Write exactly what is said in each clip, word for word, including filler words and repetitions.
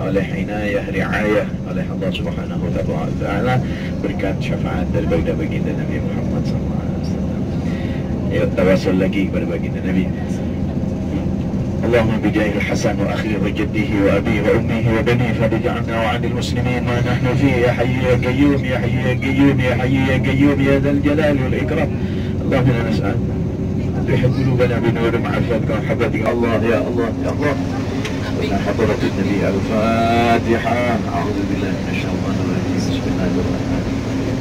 oleh inayah, riayah oleh Allah Subhanahu wa Ta'ala, berkat syafaat dari baginda Nabi Muhammad sallallahu alaihi wasallam. Ya, tawasul lagi kepada baginda Nabi. اللهم بجاه الحسن وأخيه وجده وأبيه وأمه وبنيه فرج عنا وعن المسلمين ما نحن فيه يا حي يا قيوم يا حي يا قيوم يا حي يا قيوم يا ذا الجلال والإكرام. اللهم إنا نسأل تحب قلوبنا بنور معرفتك ومحبتك الله يا الله يا الله. إلى حضرة النبي الفاتحة. أعوذ بالله من الشيطان الرجيم بسم الله الرحمن الرحيم.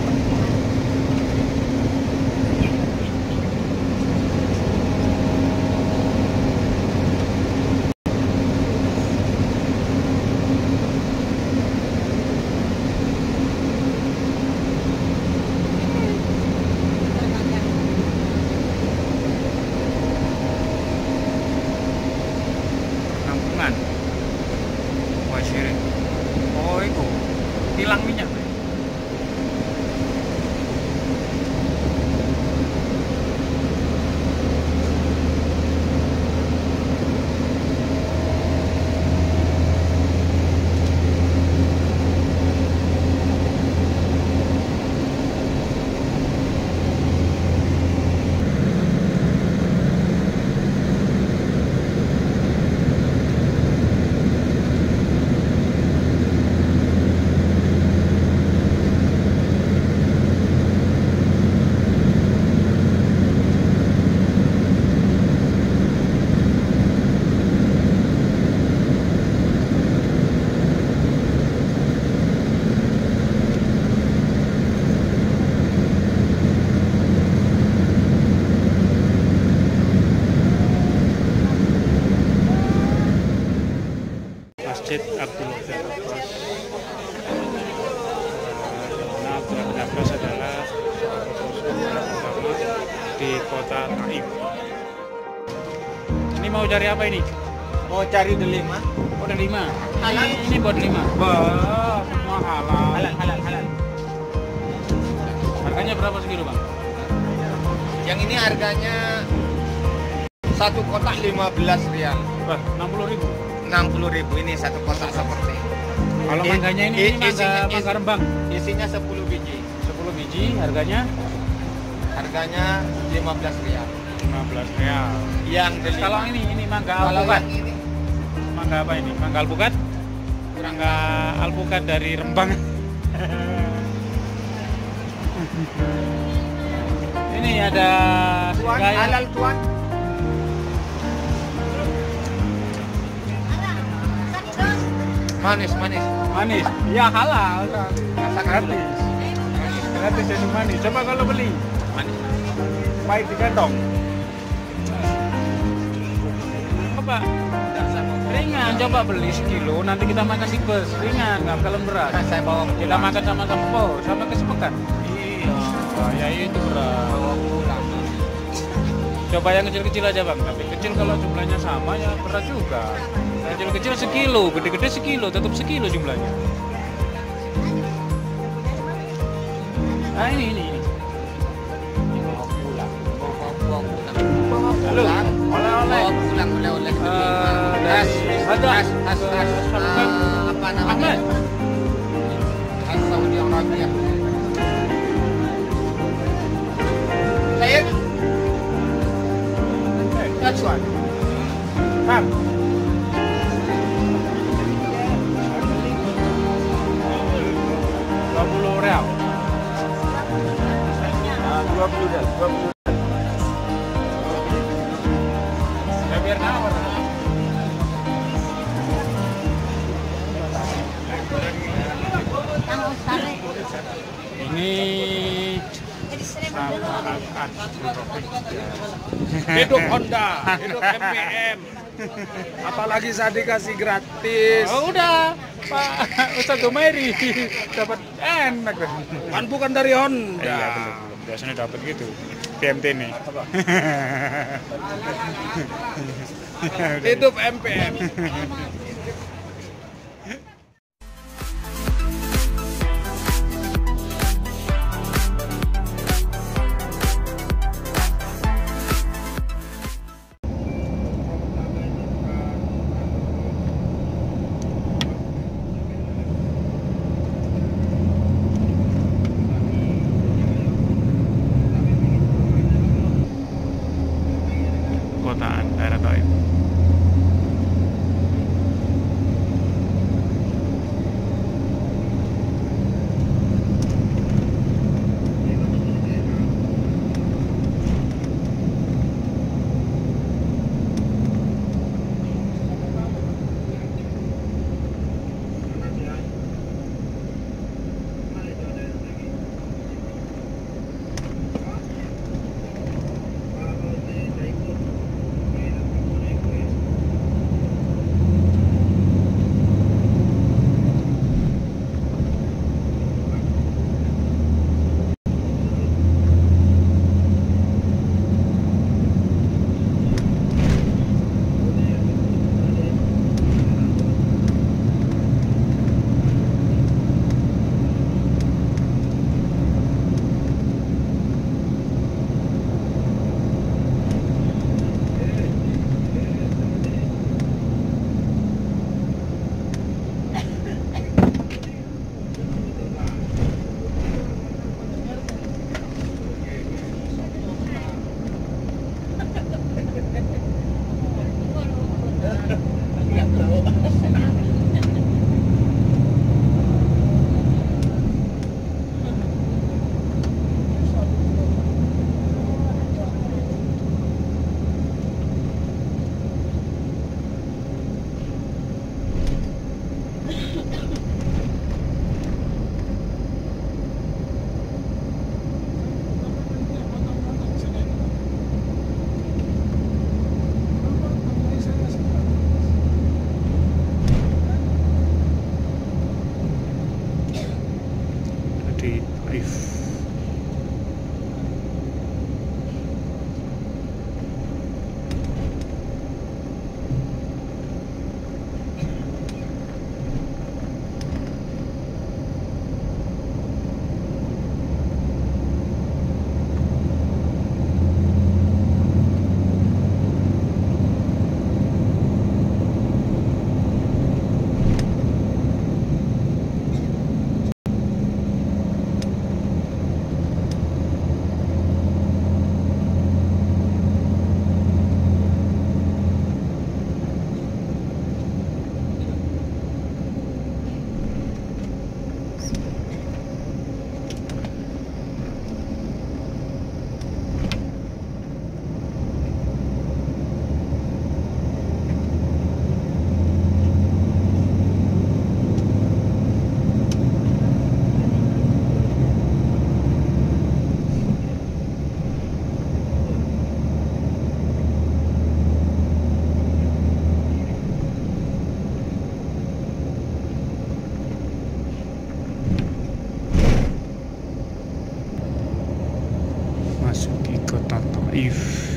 Oh itu tilang minyak. Masjid Abdul Wahab Abbas. Nah, Abdul Wahab Abbas adalah pertama di kota Taif. Ini mau cari apa ini? Mau cari delima. Oh, delima. Halal. Ini, ini buat delima. Bah, semua halal. Halal, halal, halal. Harganya berapa sekilo, Bang? Yang ini harganya satu kotak lima belas rial. Bah, enam puluh ribu. enam puluh ribu ini satu kotak seperti. Kalau mangganya ini, ini mangga, isinya, mangga rembang. Isinya sepuluh biji. sepuluh biji, harganya Harganya lima belas rial. lima belas real. Yang Terus delima. kalau ini, ini mangga Kalau alpukat. yang ini Mangga apa ini? Mangga alpukat? Mangga alpukat dari Rembang. Ini ada tuan, gaya. halal tuan. Manis, manis. Manis. Ya halal. Rasakan dulu. Gratis. Gratis jadi manis. Coba kalau beli. Manis. Pahit di kantong. Coba. Ringan, coba beli sekilo, nanti kita makan di bus. Ringan, nggak kalian berat. Saya bawa pulang. Kita makan sama-sama, oh, sama ke sepekan. Iya. Wah, ya itu berat. Bawa pulang. Coba yang kecil-kecil aja bang, tapi kecil kalau jumlahnya sama ya berat juga. Kecil-kecil sekilo, gede-gede sekilo, tetap sekilo jumlahnya. Nah ini, ini, ini. Bawa pulang. Bawa, bawa pulang. Bawa Halo, pulang. oleh-oleh. Bawa pulang oleh-oleh. Eh, Has, ada. has, has, has. Ahmad. Ah, apa namanya? Ahmad. Has Saudi Arabia. Saya. That's one. Bang. dua puluh real. Nah, dua puluh real, dua puluh. Ya biar nawar. Ini sama Hidup Honda, hidup M P M. Apalagi saya dikasih gratis. Oh, udah Pak Ustadz Dumairi dapat enak deh. Kan bukan dari Honda. Iya belum, belum. Biasanya dapat gitu. P M T nih. Hidup M P M. Taif.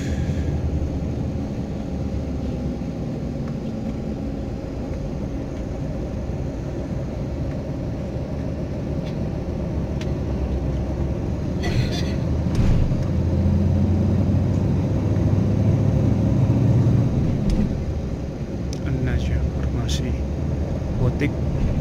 An-Najah, formasi botik.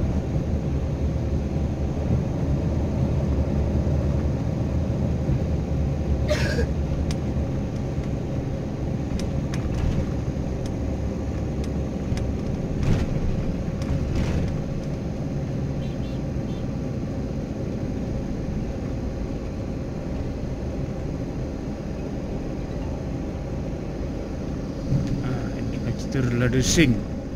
Terladesing.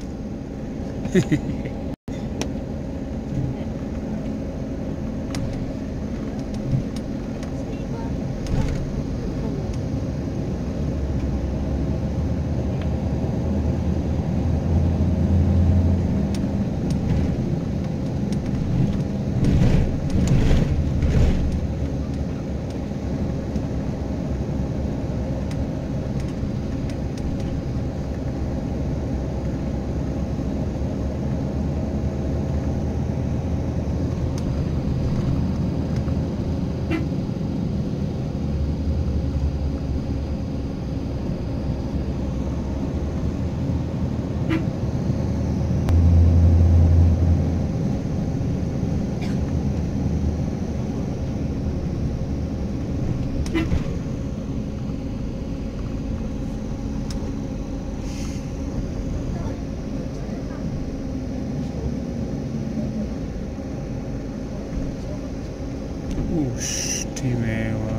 Istimewa.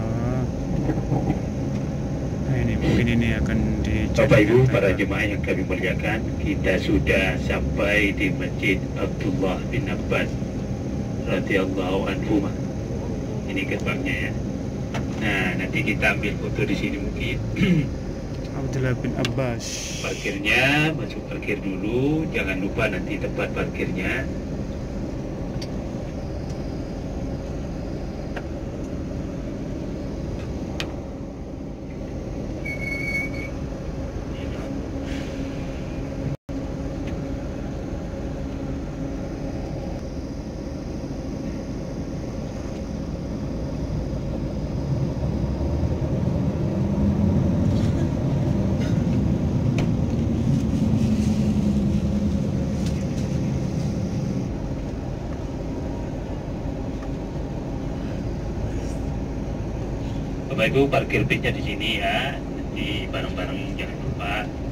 Nah, ini mungkin ini akan Bapak Ibu, dijadikan para tanda. jemaah yang kami muliakan, kita sudah sampai di Masjid Abdullah bin Abbas radhiyallahu anhu. Ini gerbangnya ya. Nah, nanti kita ambil foto di sini mungkin. Abdullah bin Abbas. Parkirnya, masuk parkir dulu. Jangan lupa nanti tempat parkirnya. Bapak Ibu, parkir pitnya di sini ya. Nanti bareng-bareng jangan lupa.